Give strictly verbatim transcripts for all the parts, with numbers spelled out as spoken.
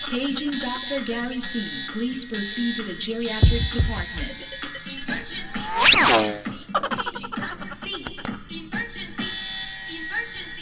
Paging Doctor Gary C. Please proceed to the Geriatrics Department. Emergency! Emergency! Paging Doctor C. Emergency! Emergency!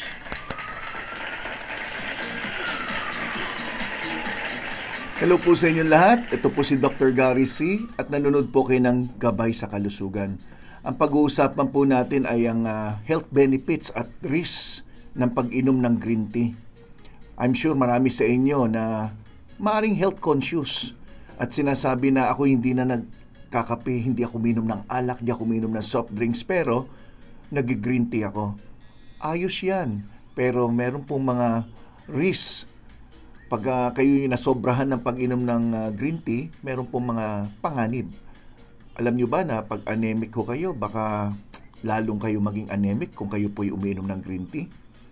Hello po sa inyong lahat. Ito po si Doctor Gary C. at nanonood po kayo ng Gabay sa Kalusugan. Ang pag-uusapan po natin ay ang uh, health benefits at risks ng pag-inom ng green tea. I'm sure marami sa inyo na maaring health conscious at sinasabi na ako hindi na nagkakape, hindi ako minom ng alak, hindi ako minom ng soft drinks, pero nag-green tea ako. Ayos yan, pero meron pong mga risks. Pag uh, kayo yung nasobrahan ng pag-inom ng uh, green tea, meron pong mga panganib. Alam nyo ba na pag anemic ko kayo, baka lalong kayo maging anemic kung kayo po'y uminom ng green tea?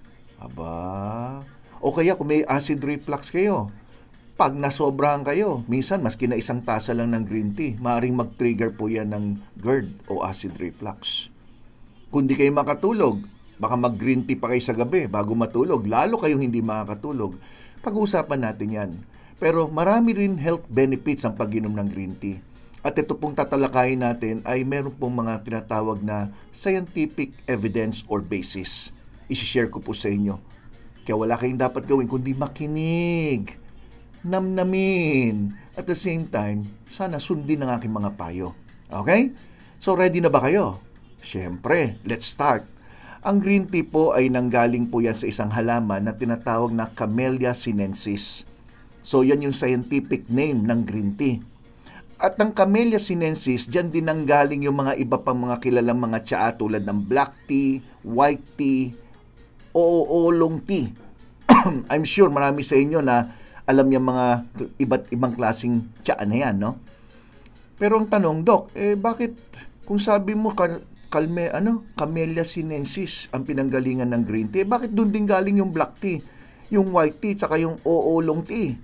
Aba, o kaya kung may acid reflux kayo, pag nasobrahan kayo, minsan maski na isang tasa lang ng green tea, maaaring mag-trigger po yan ng GERD o acid reflux. Kung di kayo makatulog, baka mag-green tea pa kayo sa gabi bago matulog, lalo kayong hindi makakatulog. Pag-uusapan natin yan. Pero marami rin health benefits ang pag-inom ng green tea. At ito pong tatalakayin natin ay meron pong mga tinatawag na scientific evidence or basis. I-share ko po sa inyo. Kaya wala kayong dapat gawin kundi makinig, namnamin, at the same time, sana sundin ang aking mga payo. Okay? So ready na ba kayo? Siyempre, let's start. Ang green tea po ay nanggaling po yan sa isang halaman na tinatawag na Camellia sinensis. So yan yung scientific name ng green tea. At ang Camellia sinensis, dyan din nanggaling yung mga iba pang mga kilalang mga tsaa tulad ng black tea, white tea, o oolong tea. I'm sure marami sa inyo na alam niya mga iba't ibang klaseng tsaa na yan, no? Pero ang tanong, Doc, eh bakit kung sabi mo kalme, ano, Camellia sinensis ang pinanggalingan ng green tea, bakit doon din galing yung black tea, yung white tea, tsaka yung oolong tea?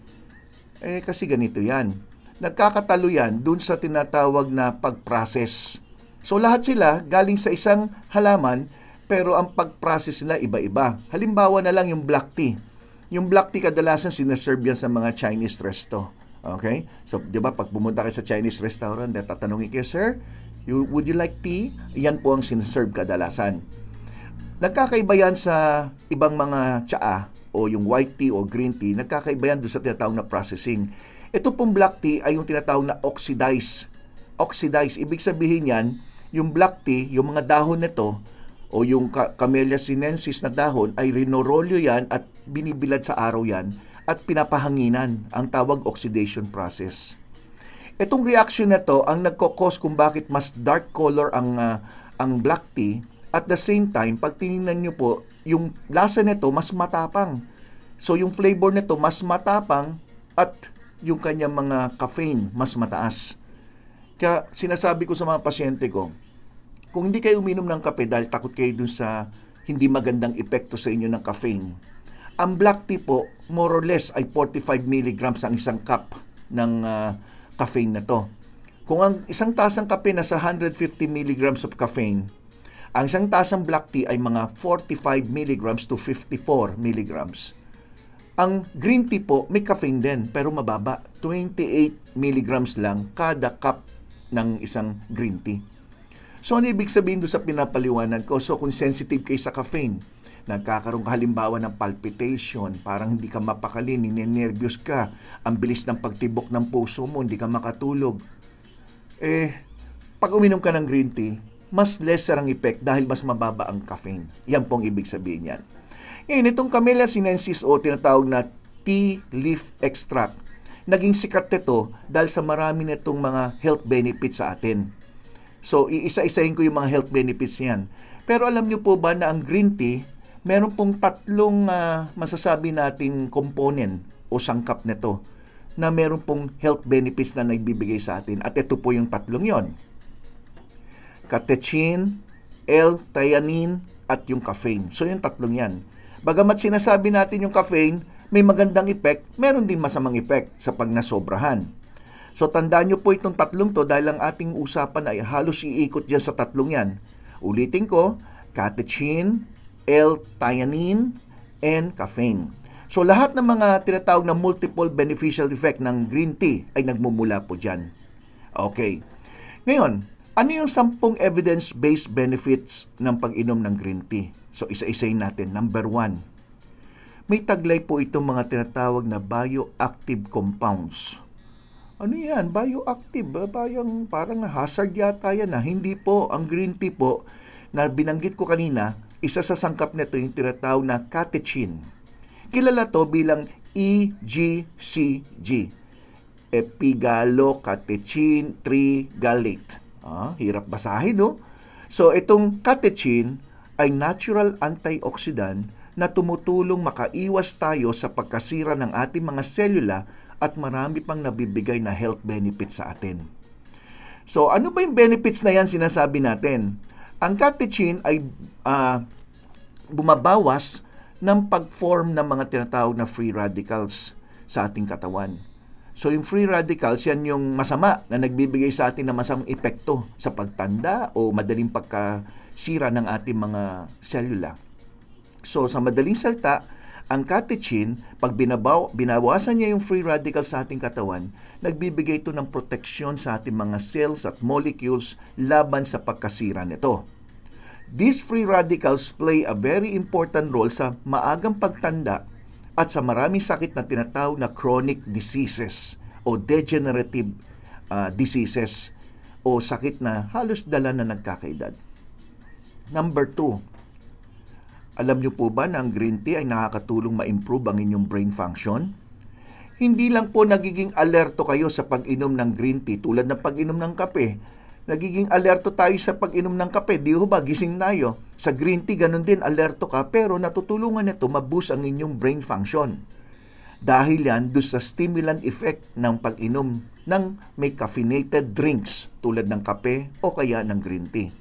Eh kasi ganito yan. Nagkakatalo yan doon sa tinatawag na pag-process. So lahat sila galing sa isang halaman, pero ang pag-process nila iba-iba. Halimbawa na lang yung black tea. Yung black tea kadalasan sinaserve yan sa mga Chinese resto. Okay? So, di ba, pag pumunta kayo sa Chinese restaurant, tatanungin kayo, Sir, you, would you like tea? Yan po ang sinaserve kadalasan. Nagkakaiba yan sa ibang mga tsaa o yung white tea o green tea, nagkakaiba yan doon sa tinatawag na processing. Ito pong black tea ay yung tinatawag na oxidized. Oxidized, ibig sabihin yan, yung black tea, yung mga dahon nito, o yung Camellia sinensis na dahon ay rinorolyo yan at binibilad sa araw yan at pinapahanginan, ang tawag oxidation process. Itong reaction na to ang nagkokos kung bakit mas dark color ang uh, ang black tea, at the same time pag tinignan nyo po yung lasa nito mas matapang. So yung flavor nito mas matapang at yung kanyang mga caffeine mas mataas. Kaya sinasabi ko sa mga pasyente ko, kung hindi kayo uminom ng kape dahil takot kayo dun sa hindi magandang epekto sa inyo ng caffeine, ang black tea po, more or less, ay forty-five milligrams ang isang cup ng uh, caffeine na to. Kung ang isang tasang kape nasa one hundred fifty milligrams of caffeine, ang isang tasang black tea ay mga forty-five milligrams to fifty-four milligrams. Ang green tea po, may caffeine din, pero mababa. twenty-eight milligrams lang kada cup ng isang green tea. So, ano ibig sabihin doon sa pinapaliwanag ko? So, kung sensitive kayo sa caffeine, nagkakaroon ka halimbawa ng palpitation, parang hindi ka mapakali, ninenervyos ka, ang bilis ng pagtibok ng puso mo, hindi ka makatulog. Eh, pag uminom ka ng green tea, mas lesser ang effect dahil mas mababa ang caffeine. Yan pong ibig sabihin yan. Ngayon, itong Camellia sinensis o tinatawag na tea leaf extract, naging sikat nito dahil sa marami nitong mga health benefits sa atin. So, iisa-isahin ko yung mga health benefits niyan. Pero alam niyo po ba na ang green tea, meron pong tatlong uh, masasabi nating component o sangkap nito na meron pong health benefits na nagbibigay sa atin. At ito po yung tatlong yon: catechin, L-theanine, at yung caffeine. So, yung tatlong yan. Bagamat sinasabi natin yung caffeine, may magandang effect, meron din masamang effect sa pag nasobrahan. So tandaan nyo po itong tatlong to dahil ang ating usapan ay halos iikot dyan sa tatlong yan. Ulitin ko, catechin, L-theanine, and caffeine. So lahat ng mga tinatawag na multiple beneficial effect ng green tea ay nagmumula po dyan. Okay. Ngayon, ano yung sampung evidence-based benefits ng pag-inom ng green tea? So isa-isayin natin. Number one, may taglay po itong mga tinatawag na bioactive compounds. Ano yan? Bioactive. Parang, parang hazard yata yan. Ha? Hindi po. Ang green tea po, na binanggit ko kanina, isa sa sangkap nito yung tinatawag na catechin. Kilala to bilang E G C G. Epigallocatechin trigalate. Ah, hirap basahin, no? So, itong catechin ay natural antioxidant na tumutulong makaiwas tayo sa pagkasira ng ating mga selula at marami pang nabibigay na health benefits sa atin. So, ano ba yung benefits na yan sinasabi natin? Ang catechin ay uh, bumabawas ng pag-form ng mga tinatawag na free radicals sa ating katawan. So yung free radicals, yan yung masama na nagbibigay sa atin ng masamang epekto sa pagtanda o madaling pagkasira ng ating mga selula. So sa madaling salta, ang catechin, pag binabaw, binawasan niya yung free radicals sa ating katawan, nagbibigay ito ng proteksyon sa ating mga cells at molecules laban sa pagkasira nito. These free radicals play a very important role sa maagang pagtanda at sa maraming sakit na tinatawag na chronic diseases o degenerative uh, diseases o sakit na halos dala na nagkakaedad. Number two, alam niyo po ba na ang green tea ay nakakatulong ma-improve ang inyong brain function? Hindi lang po nagiging alerto kayo sa pag-inom ng green tea tulad ng pag-inom ng kape. Nagiging alerto tayo sa pag-inom ng kape. Di ho ba, gising tayo. Sa green tea, ganun din, alerto ka. Pero natutulungan nito ma-boost ang inyong brain function. Dahil yan, doon sa stimulant effect ng pag-inom ng may caffeinated drinks tulad ng kape o kaya ng green tea.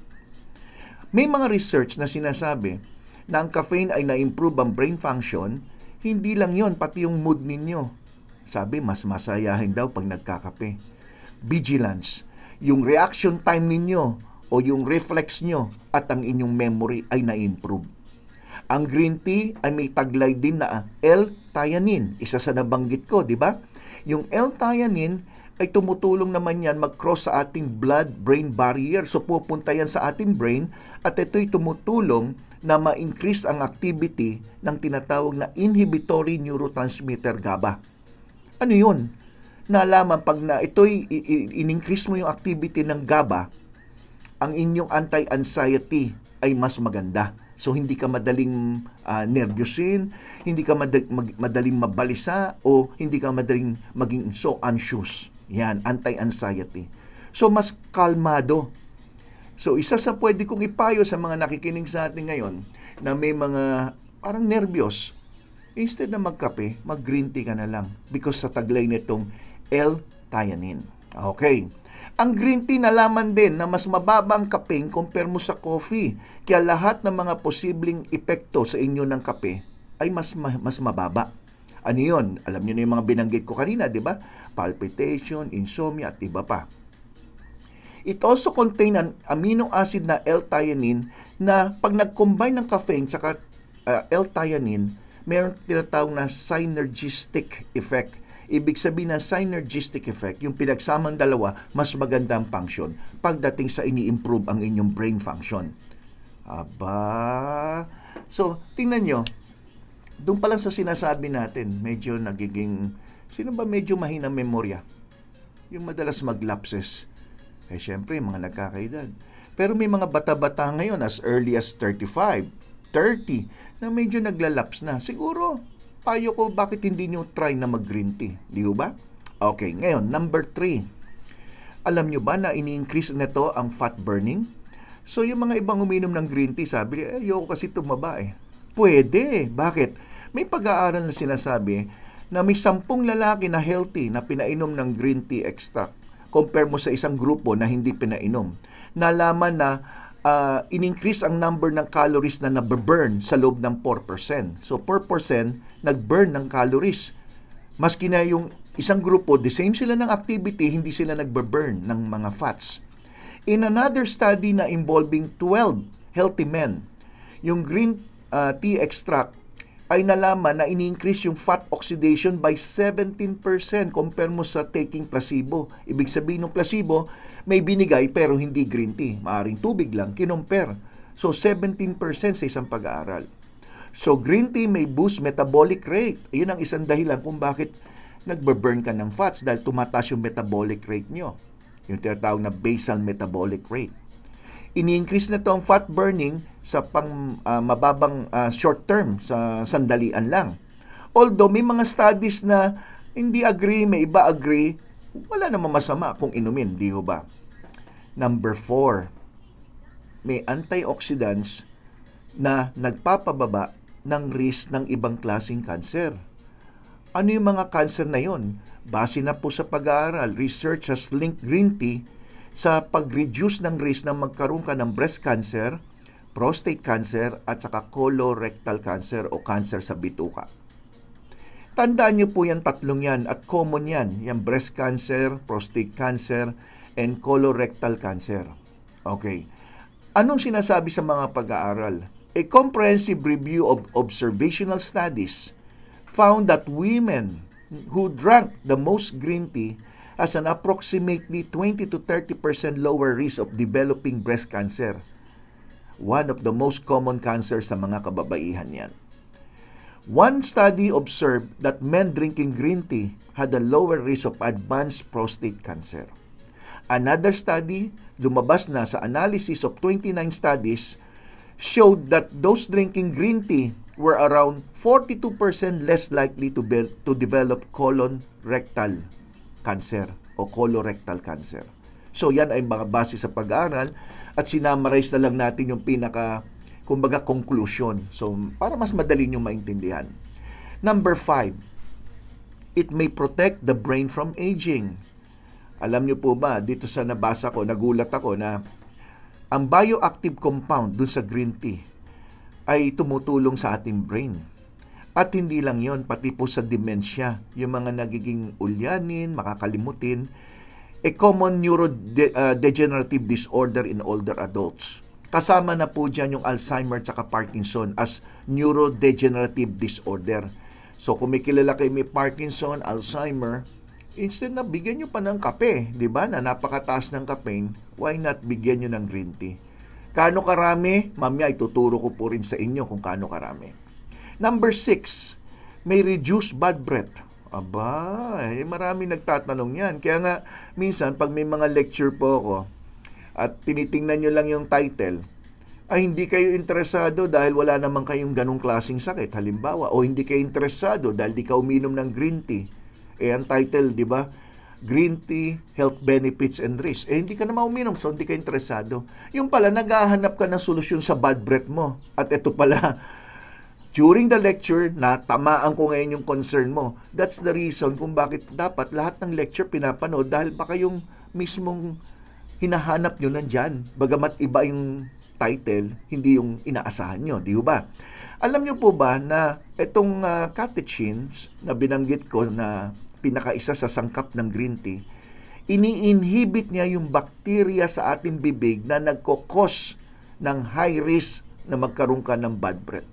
May mga research na sinasabi na ang caffeine ay na-improve ang brain function. Hindi lang yon, pati yung mood ninyo. Sabi, mas masayahin daw pag nagkakape. Vigilance. Yung reaction time ninyo o yung reflex nyo at ang inyong memory ay na-improve. Ang green tea ay may taglay din na L-theanine, isa sa nabanggit ko, di ba? Yung L-theanine ay tumutulong naman yan mag-cross sa ating blood-brain barrier. So pupunta yan sa ating brain at ito'y tumutulong na ma-increase ang activity ng tinatawag na inhibitory neurotransmitter GABA. Ano yun? Nalaman pag na ito'y in-increase mo yung activity ng GABA, ang inyong anti-anxiety ay mas maganda. So hindi ka madaling uh, nervyusin, hindi ka mad- mag- madaling mabalisa o hindi ka madaling maging so anxious. Yan, anti-anxiety. So mas kalmado. So isa sa pwede kong ipayo sa mga nakikinig sa atin ngayon na may mga parang nervyos, instead na magkape, mag-green tea ka na lang because sa taglay nitong L-theanine. Okay. Ang green tea nalaman din na mas mababa ang caffeine compare mo sa coffee. Kaya lahat ng mga posibleng epekto sa inyo ng kape ay mas mas mababa. Ano yun? Alam niyo na yung mga binanggit ko kanina, di ba? Palpitation, insomnia, at iba pa. It also contain an amino acid na L-theanine na pag nag-combine ng caffeine at uh, L-theanine, mayroon tinatawag na synergistic effect. Ibig sabihin na synergistic effect, yung pinagsamang dalawa, mas maganda ang function pagdating sa ini-improve ang inyong brain function. Aba! So, tingnan nyo, doon pa lang sa sinasabi natin, medyo nagiging, sino ba medyo mahinang memorya? Yung madalas mag-lapses. Eh, syempre, mga nagkakaedad. Pero may mga bata-bata ngayon as early as thirty-five, thirty, na medyo naglalapse na. Siguro, payo ko, bakit hindi nyo try na mag-green tea? Di ba? Okay, ngayon, number three. Alam nyo ba na ini-increase nito ang fat burning? So, yung mga ibang uminom ng green tea, sabi, eh, ayoko kasi tumaba eh. Pwede. Bakit? May pag-aaral na sinasabi na may sampung lalaki na healthy na pinainom ng green tea extract compare mo sa isang grupo na hindi pinainom. Nalaman na Uh, in-increase ang number ng calories na nababurn sa loob ng four percent. So, four percent nag-burn ng calories. Maski na yung isang grupo, the same sila ng activity, hindi sila nag-burn ng mga fats. In another study na involving twelve healthy men, yung green uh, tea extract ay nalaman na ini-increase yung fat oxidation by seventeen percent compare mo sa taking placebo. Ibig sabihin ng placebo, may binigay pero hindi green tea. Maaring tubig lang, kinumpare. So, seventeen percent sa isang pag-aaral. So, green tea may boost metabolic rate. Yun ang isang dahilan kung bakit nagbe-burn ka ng fats dahil tumataas yung metabolic rate nyo. Yung tinatawag na basal metabolic rate. Ini-increase na to ang fat burning sa pang uh, mababang uh, short term, sa sandalian lang. Although may mga studies na hindi agree, may iba agree, wala namang masama kung inumin, di ho ba? Number four, may antioxidants na nagpapababa ng risk ng ibang klaseng cancer. Ano yung mga cancer na yon? Base na po sa pag-aaral, research has linked green tea sa pag-reduce ng risk na magkaroon ka ng breast cancer, prostate cancer, at saka colorectal cancer o cancer sa bituka. Tandaan niyo po yan, tatlong yan, at common yan, yung breast cancer, prostate cancer, and colorectal cancer. Okay. Anong sinasabi sa mga pag-aaral? A comprehensive review of observational studies found that women who drank the most green tea has an approximately twenty to thirty percent lower risk of developing breast cancer. One of the most common cancers sa mga kababaihan yan. One study observed that men drinking green tea had a lower risk of advanced prostate cancer. Another study, lumabas na sa analysis of twenty-nine studies, showed that those drinking green tea were around forty-two percent less likely to, be, to develop colon rectal cancer o colorectal cancer. So yan ay mga base sa pag-aaral at sinamarize na lang natin yung pinaka, kumbaga, conclusion. So para mas madali nyo maintindihan. Number five, it may protect the brain from aging. Alam nyo po ba, dito sa nabasa ko, nagulat ako na ang bioactive compound dun sa green tea ay tumutulong sa ating brain. At hindi lang yon, pati po sa dementia, yung mga nagiging ulyanin, makakalimutin, a common neurodegenerative disorder in older adults. Kasama na po dyan yung Alzheimer at Parkinson as neurodegenerative disorder. So kung may kilala kayo may Parkinson, Alzheimer, instead na bigyan nyo pa ng kape, di ba, na napakataas ng caffeine, why not bigyan nyo ng green tea? Kaano karami? Mamaya ituturo ko po rin sa inyo kung kaano karami. Number six, may reduce bad breath. Aba, eh, marami nagtatanong yan. Kaya nga, minsan, pag may mga lecture po ako, at tinitingnan nyo lang yung title, ay hindi kayo interesado dahil wala naman kayong ganong klaseng sakit, halimbawa, o hindi kayo interesado dahil di ka uminom ng green tea. Eh, ang title, di ba? Green tea, health benefits and risks. Eh, hindi ka naman uminom, so hindi ka interesado. Yung pala, naghahanap ka ng solusyon sa bad breath mo. At ito pala, during the lecture, natamaan ko ngayon yung concern mo. That's the reason kung bakit dapat lahat ng lecture pinapanood dahil baka yung mismong hinahanap nyo nandyan. Bagamat iba yung title, hindi yung inaasahan nyo, di ba? Alam nyo po ba na itong uh, catechins na binanggit ko na pinakaisa sa sangkap ng green tea, ini-inhibit niya yung bakterya sa ating bibig na nagkokos ng high risk na magkaroon ka ng bad breath.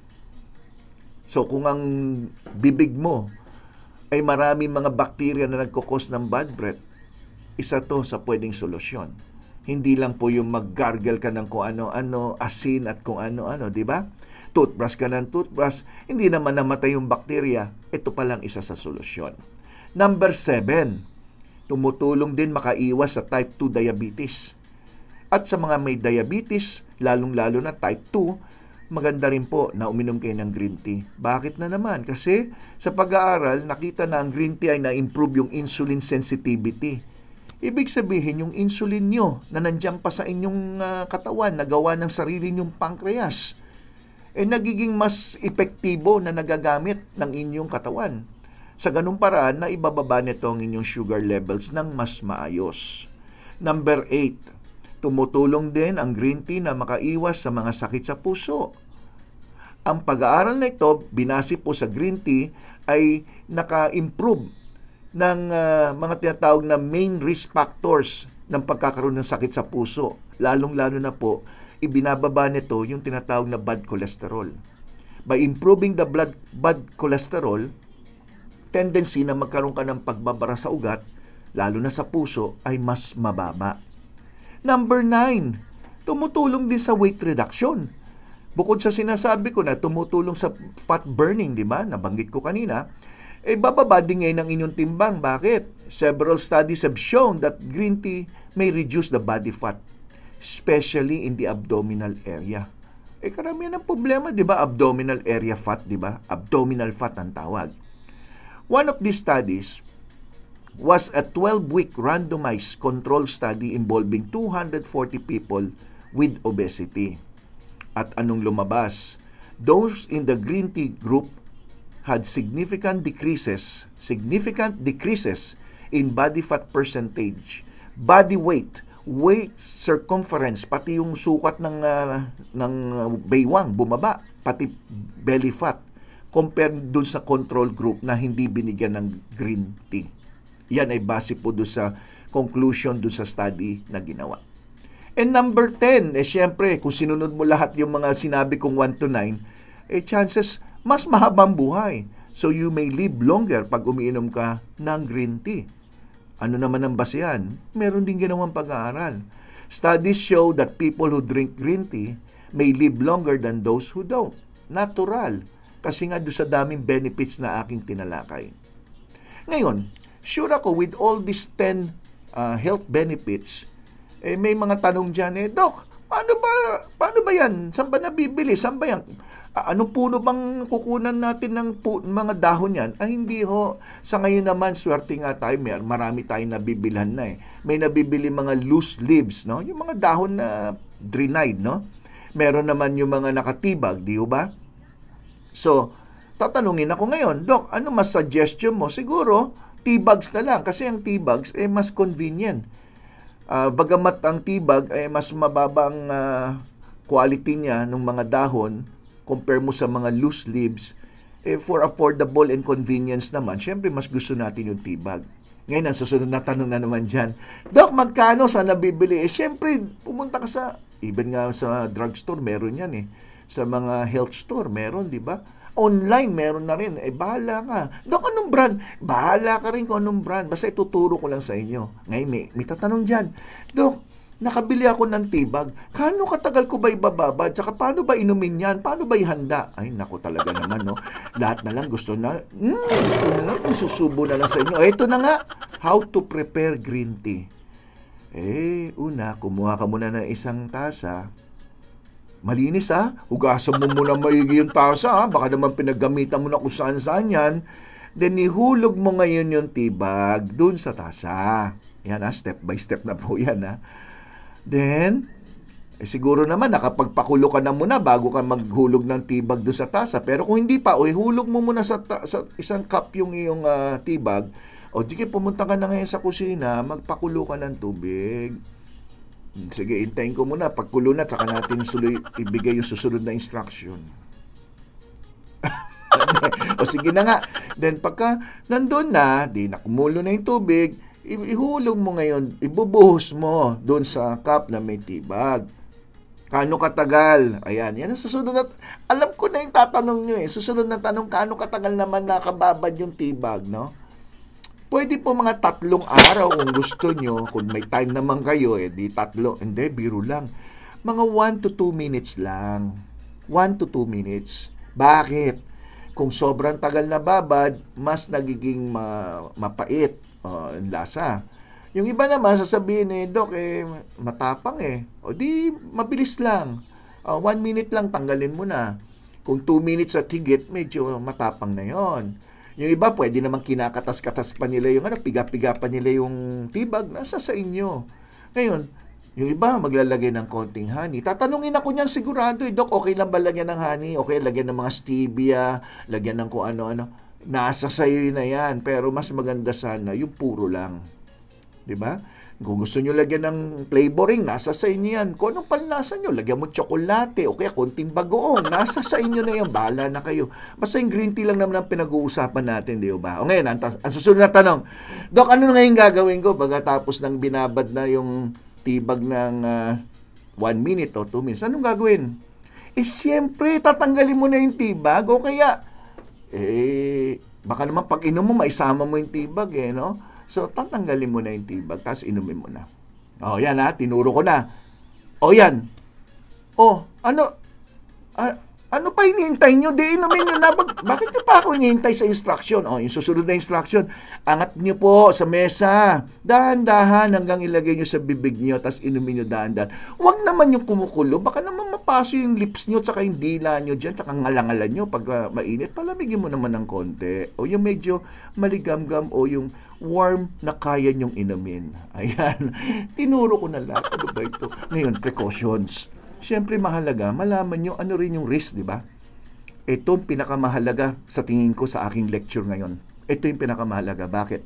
So kung ang bibig mo ay maraming mga bakterya na nagkokos ng bad breath, isa to sa pwedeng solusyon. Hindi lang po yung mag-gargle ka ng kung ano-ano, asin at kung ano-ano, di ba? Toothbrush ka ng toothbrush, hindi naman namatay yung bakterya, ito palang isa sa solusyon. Number seven, tumutulong din makaiwas sa type two diabetes. At sa mga may diabetes, lalong-lalo na type two, maganda rin po na uminom kayo ng green tea. Bakit na naman? Kasi sa pag-aaral, nakita na ang green tea ay na-improve yung insulin sensitivity. Ibig sabihin, yung insulin nyo na nandiyan pa sa inyong uh, katawan, nagawa ng sarili nyong pancreas, eh nagiging mas epektibo na nagagamit ng inyong katawan. Sa ganung paraan na ibababa nito ang inyong sugar levels ng mas maayos. Number eight, tumutulong din ang green tea na makaiwas sa mga sakit sa puso. Ang pag-aaral na ito, binase po sa green tea, ay naka-improve ng uh, mga tinatawag na main risk factors ng pagkakaroon ng sakit sa puso. Lalong-lalo na po, ibinababa nito yung tinatawag na bad cholesterol. By improving the blood, bad cholesterol, tendency na magkaroon ka ng pagbabara sa ugat, lalo na sa puso, ay mas mababa. Number nine, tumutulong din sa weight reduction. Bukod sa sinasabi ko na tumutulong sa fat burning, di ba? Nabanggit ko kanina. Eh, bababa din ngayon ang inyong timbang. Bakit? Several studies have shown that green tea may reduce the body fat, especially in the abdominal area. Eh, karamihan ng problema, di ba? Abdominal area fat, di ba? Abdominal fat ang tawag. One of these studies was a twelve-week randomized control study involving two hundred forty people with obesity. At anong lumabas? Those in the green tea group had significant decreases, significant decreases in body fat percentage, body weight, weight circumference, pati yung sukat ng uh, ng baywang bumaba, pati belly fat compared dun sa control group na hindi binigyan ng green tea. Yan ay base po dun sa conclusion dun sa study na ginawa. And number ten, eh syempre, kung sinunod mo lahat yung mga sinabi kong one to nine, eh chances, mas mahabang buhay. So you may live longer pag umiinom ka ng green tea. Ano naman ang basehan? Meron din ginawang pag-aaral. Studies show that people who drink green tea may live longer than those who don't. Natural. Kasi nga doon sa daming benefits na aking tinalakay. Ngayon, sure ako with all these ten uh, health benefits, eh may mga tanong dyan, eh, Doc, paano ba, paano ba yan? Saan ba nabibili? Saan ba yan? Uh, anong puno bang kukunan natin ng pu- mga dahon yan? Ay, hindi ho. Sa ngayon naman, swerte nga tayo, may, marami tayong nabibilhan na eh. May nabibili mga loose leaves, no? Yung mga dahon na dried, no? Meron naman yung mga nakatibag, di ba? So, tatanungin ako ngayon, Doc, ano mas suggestion mo? Siguro, tea bags na lang. Kasi ang tea bags, eh, mas convenient. Uh, bagamat ang tea bag, eh, mas mababang uh, quality niya ng mga dahon, compare mo sa mga loose leaves, eh, for affordable and convenience naman, syempre, mas gusto natin yung tea bag. Ngayon, ang susunod na tanong na naman dyan, Doc, magkano sa nabibili? Eh, syempre, pumunta ka sa, even nga sa drugstore, meron yan eh. Sa mga health store, meron, di ba? Online, meron na rin. Eh, bahala ka. Doc, anong brand? Bahala ka rin kung anong brand. Basta ituturo ko lang sa inyo. Ngayon, may, may tatanong dyan. Doc, nakabili ako ng tibag. Kano katagal ko ba ibababad? Saka paano ba inumin yan? Paano ba ihanda? Ay, naku talaga naman, no? Lahat na lang gusto na, hmm, gusto na lang, susubo na lang sa inyo. Ito na nga, how to prepare green tea. Eh, una, kumuha ka muna ng isang tasa. Malinis ha, hugasan mo muna maigi yung tasa ha, baka naman pinaggamitan mo na kung saan-saan yan. Then ihulog mo ngayon yung tibag dun sa tasa. Yan ha, step by step na po yan ha. Then, eh, siguro naman nakapagpakulo ka na muna bago ka maghulog ng tibag dun sa tasa. Pero kung hindi pa, o ihulog mo muna sa, ta- sa isang cup yung iyong uh, tibag, o di kayo pumunta ka na ngayon sa kusina, magpakulo ka ng tubig. Sige, intayin ko muna. Pagkulo na, saka natin suloy, ibigay yung susunod na instruction. O sige na nga. Then pagka nandun na, di nakumulo na yung tubig, ihulog mo ngayon, ibubuhos mo doon sa cup na may tibag. Kano katagal? Ayan, yan ang susunod na, alam ko na yung tatanong nyo eh. Susunod na tanong, kano katagal naman nakababad yung tibag, no? Pwede po mga tatlong araw kung gusto nyo. Kung may time naman kayo, eh, di tatlo. Hindi, biro lang. Mga one to two minutes lang. one to two minutes. Bakit? Kung sobrang tagal na babad, mas nagiging ma- mapait uh, ang lasa. Yung iba naman, sasabihin eh, Doc, eh, matapang eh. O di, mabilis lang. Uh, one minute lang, tanggalin mo na. Kung two minutes at higit, medyo matapang na yon. Yung iba, pwede naman kinakatas-katas pa nila yung ano, piga-piga pa nila yung tibag, nasa sa inyo. Ngayon, yung iba, maglalagay ng konting honey. Tatanungin ako niyan sigurado, eh, Doc, okay lang ba lagyan ng honey? Okay, lagyan ng mga stevia, lagyan ng kung ano-ano. Nasa sayo na yan, pero mas maganda sana yung puro lang. Diba? Kung gusto nyo lagyan ng flavoring, nasa sa inyo yan. Kung anong panlasa nyo, lagyan mo tsokolate o kaya konting bagoong. Nasa sa inyo na yan. Bahala na kayo. Basta yung green tea lang naman ang pinag-uusapan natin, di ba? O ngayon, ang, ang susunod na tanong, Dok, ano na ngayon gagawin ko? Baga tapos nang binabad na yung tibag ng uh, one minute o two minutes. Anong gagawin? eh siyempre, tatanggalin mo na yung tibag o kaya, eh, baka naman pag inom mo, maisama mo yung tibag eh, no? So, tatanggalin mo na yung tibag, tapos inumin mo na. O, yan ha, tinuro ko na. O, yan. O, ano, ah, ano pa hinihintay nyo? Di inumin nyo na. Bak- bakit nyo pa ako hinihintay sa instruction? O, yung susunod na instruction, angat nyo po sa mesa. Dahan-dahan hanggang ilagay nyo sa bibig nyo, tapos inumin nyo dahan-dahan. Huwag naman yung kumukulo. Baka naman mapaso yung lips nyo, tsaka yung dila nyo dyan, tsaka ngalangalan nyo pag uh, mainit. Palamigin mo naman ng konti. O yung medyo maligam-gam o yung warm na kaya nyong inumin. Ayan. Tinuro ko na lahat. Ano ba ito? Ngayon, precautions. Siyempre mahalaga, malaman nyo ano rin yung risk, di ba? Ito yung pinakamahalaga sa tingin ko sa aking lecture ngayon. Ito yung pinakamahalaga. Bakit?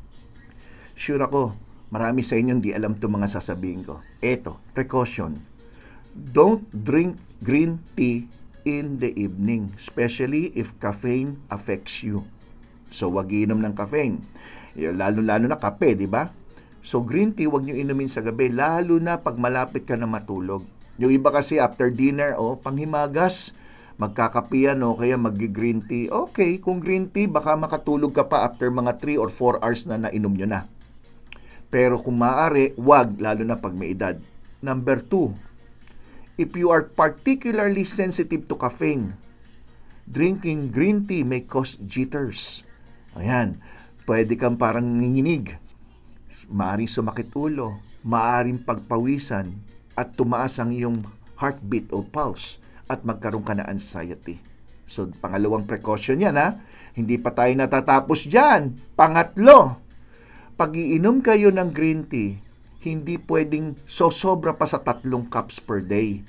Sure ako, marami sa inyo hindi alam itong mga sasabihin ko. Ito, precaution. Don't drink green tea in the evening, especially if caffeine affects you. So, wag iinom ng caffeine. Lalo-lalo na kape, di ba? So, green tea, wag nyo inumin sa gabi, lalo na pag malapit ka na matulog. Yung iba kasi after dinner, oh, panghimagas, magkakapian o kaya mag-green tea. Okay, kung green tea, baka makatulog ka pa after mga three or four hours na nainom nyo na. Pero kung maaari, wag, lalo na pag may edad. Number two, if you are particularly sensitive to caffeine, drinking green tea may cause jitters. Ayan, pwede kang parang nanginginig. Maaring sumakit ulo, maaring pagpawisan, at tumaas ang iyong heartbeat o pulse at magkaroon ka na anxiety. So, pangalawang precaution yan, ha? Hindi pa tayo natatapos dyan. Pangatlo, pag-iinom kayo ng green tea, hindi pwedeng sosobra pa sa tatlong cups per day.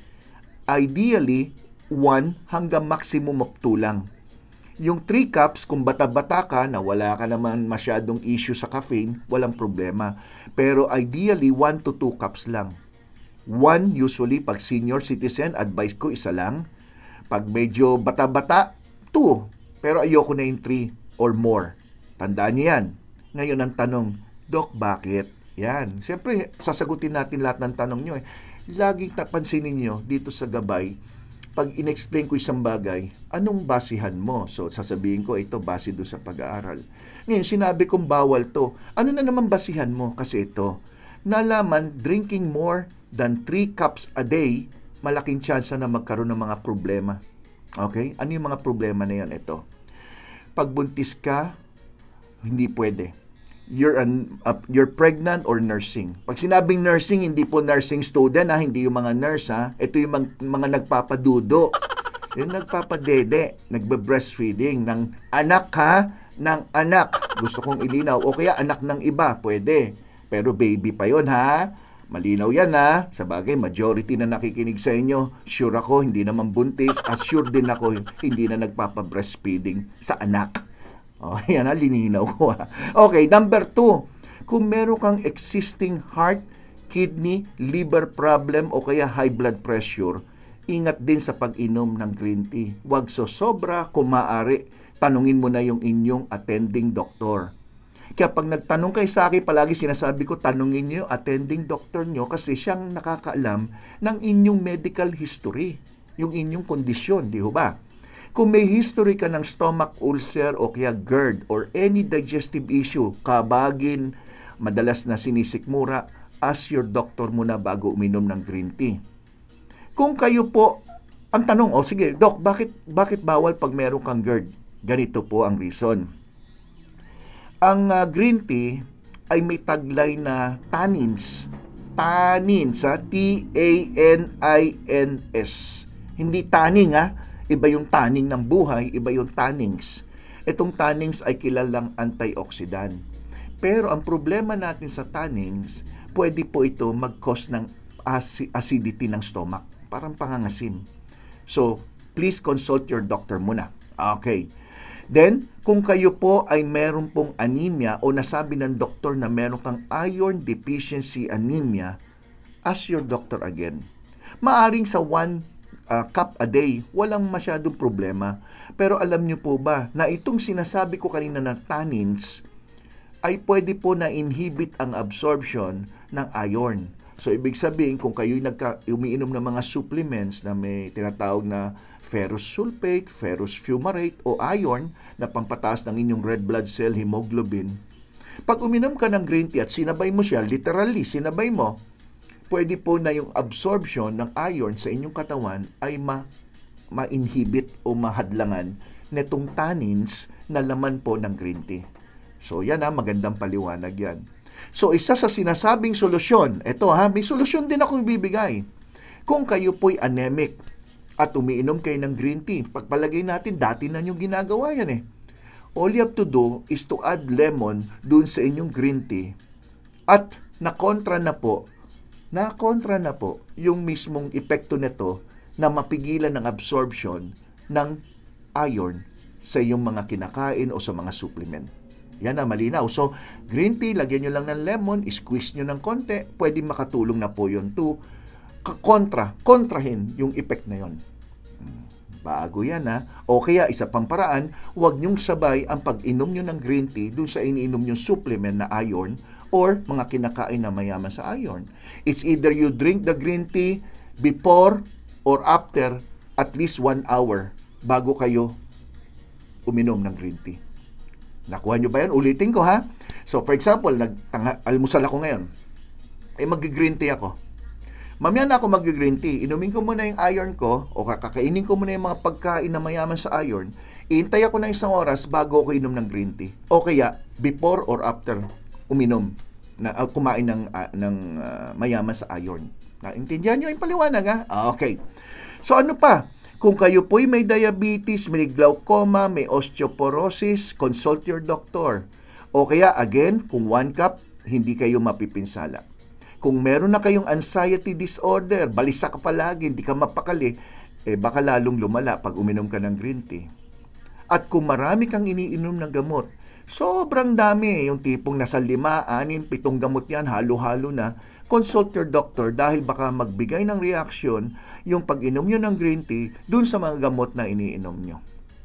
Ideally, one hanggang maximum of two lang. Yung three cups, kung bata-bata ka na wala ka naman masyadong issue sa caffeine, walang problema. Pero ideally, one to two cups lang. One, usually, pag senior citizen, advice ko, isa lang. Pag medyo bata-bata, two. Pero ayoko na yung three or more. Tandaan niyo yan. Ngayon ang tanong, Doc, bakit? Yan. Siyempre, sasagutin natin lahat ng tanong nyo. Eh. Laging tapansinin nyo dito sa Gabay, pag in-explain ko isang bagay, anong basihan mo? So, sasabihin ko, ito, base doon sa pag-aaral. Ngayon, sinabi kong bawal to. Ano na naman basihan mo? Kasi ito, nalaman, drinking more than three cups a day, malaking chance na magkaroon ng mga problema. Okay? Ano yung mga problema na yan? Ito. Pag buntis ka, hindi pwede. You're, an, uh, you're pregnant or nursing. Pag sinabing nursing, hindi po nursing student, ha? Hindi yung mga nurse. Ha? Ito yung mga, mga nagpapadudo. Yung nagpapadede, nagbe-breastfeeding ng anak, ha? Ng anak. Gusto kong ilinaw. O kaya anak ng iba, pwede. Pero baby pa yon, ha? Malinaw yan, ha? Sa bagay, majority na nakikinig sa inyo, sure ako, hindi naman buntis, at sure din ako, hindi na nagpapa-breastfeeding sa anak. O, oh, yan, ha? Lininaw ko, ha? Okay, number two, kung meron kang existing heart, kidney, liver problem, o kaya high blood pressure, ingat din sa pag-inom ng green tea. Huwag sosobra, kung maaari, tanungin mo na yung inyong attending doctor. Kaya pag nagtanong kayo sa akin, palagi sinasabi ko, tanungin niyo attending doctor niyo kasi siyang nakakaalam ng inyong medical history, yung inyong kondisyon, di ba? Kung may history ka ng stomach ulcer o kaya GERD or any digestive issue, kabagin, madalas na sinisikmura, ask your doctor muna bago uminom ng green tea. Kung kayo po, ang tanong, oh sige, Doc, bakit, bakit bawal pag meron kang GERD? Ganito po ang reason. Ang uh, green tea ay may taglay na tannins. Tannins, ha? T A N I N S. Hindi tanning, ha? Iba yung tanning ng buhay, iba yung tannins. Itong tannins ay kilalang antioxidant. Pero ang problema natin sa tannins, pwede po ito mag-cause ng acidity ng stomach. Parang pangangasim. So, please consult your doctor muna. Okay. Then, kung kayo po ay meron pong anemia o nasabi ng doktor na meron kang iron deficiency anemia, ask your doctor again. Maaring sa one uh, cup a day, walang masyadong problema. Pero alam niyo po ba na itong sinasabi ko kanina na tannins ay pwede po na inhibit ang absorption ng iron. So, ibig sabihin, kung kayo'y nagka, umiinom ng mga supplements na may tinatawag na ferrous sulfate, ferrous fumarate, o iron na pampataas ng inyong red blood cell hemoglobin, pag uminom ka ng green tea at sinabay mo siya, literally, sinabay mo, pwede po na yung absorption ng iron sa inyong katawan ay ma- ma-inhibit o mahadlangan netong tannins na laman po ng green tea. So, yan ha, magandang paliwanag yan. So, isa sa sinasabing solusyon, eto ha, may solusyon din akong bibigay. Kung kayo po'y anemic at umiinom kayo ng green tea, pagpalagay natin, dati na nyo ginagawa yan eh. All you have to do is to add lemon dun sa inyong green tea at nakontra na po, nakontra na po yung mismong epekto nito na mapigilan ng absorption ng iron sa iyong mga kinakain o sa mga supplement. Yan na, malinaw. So, green tea, lagyan nyo lang ng lemon, squeeze nyo ng konti, pwede makatulong na po yun to kontra, kontrahin yung effect na yun. Bago yan ha. O kaya, isa pang paraan, huwag nyong sabay ang pag-inom nyo ng green tea dun sa iniinom nyo supplement na iron or mga kinakain na mayaman sa iron. It's either you drink the green tea before or after at least one hour bago kayo uminom ng green tea. Nakuha nyo ba yan? Ulitin ko ha. So for example, nag-almusal ako ngayon. Eh mag-green tea ako. Mamaya na ako mag-green tea. Inumin ko muna yung iron ko o kakainin ko muna yung mga pagkain na mayaman sa iron. Iintay ako ng isang oras bago ako inom ng green tea. O kaya before or after uminom na uh, kumain ng uh, ng uh, mayaman sa iron. Naintindihan niyo yung paliwanag ha? Okay. So ano pa? Kung kayo po'y may diabetes, may glaucoma, may osteoporosis, consult your doctor. O kaya, again, kung one cup, hindi kayo mapipinsala. Kung meron na kayong anxiety disorder, balisa ka palagi, hindi ka mapakali, eh baka lalong lumala pag uminom ka ng green tea. At kung marami kang iniinom na gamot, sobrang dami, yung tipong nasa lima, anim, pitong gamot yan, halo-halo na, consult your doctor dahil baka magbigay ng reaksyon yung pag-inom nyo ng green tea dun sa mga gamot na iniinom nyo.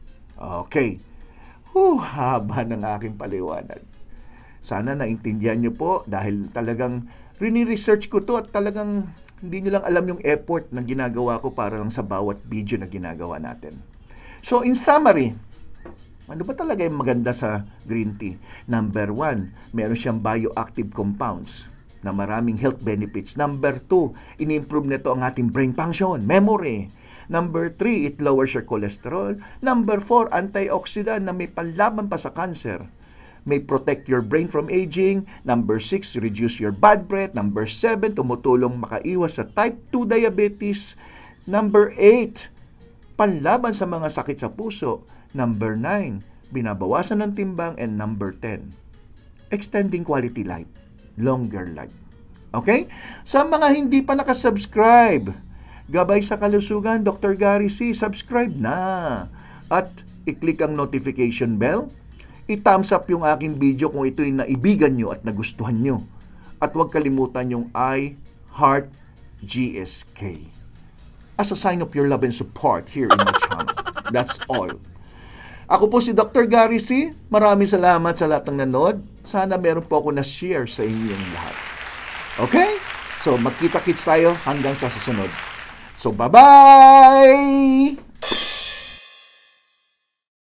Okay. Huh, haba ng aking paliwanag. Sana naintindihan nyo po dahil talagang rini-research ko to at talagang hindi nyo lang alam yung effort na ginagawa ko para lang sa bawat video na ginagawa natin. So in summary, ano ba talaga yung maganda sa green tea? Number one, meron siyang bioactive compounds na maraming health benefits. Number two, ini-improve nito ang ating brain function, memory. Number three, it lowers your cholesterol. Number four, antioxidant na may panlaban pa sa cancer. May protect your brain from aging. Number six, reduce your bad breath. Number seven, tumutulong makaiwas sa type two diabetes. Number eight, panlaban sa mga sakit sa puso. Number nine, binabawasan ng timbang. And number ten, extending quality life. Longer life. Okay? Sa mga hindi pa nakasubscribe, Gabay sa Kalusugan, Doctor Gary C., subscribe na. At i-click ang notification bell. I-thumbs up yung aking video kung ito'y naibigan nyo at nagustuhan nyo. At huwag kalimutan yung I Heart G S K as a sign of your love and support here in my channel. That's all. Ako po si Doctor Gary C. Maraming salamat sa lahat ng nanood. Sana meron po ako na-share sa inyong lahat. Okay? So, magkita-kits tayo hanggang sa susunod. So, bye-bye!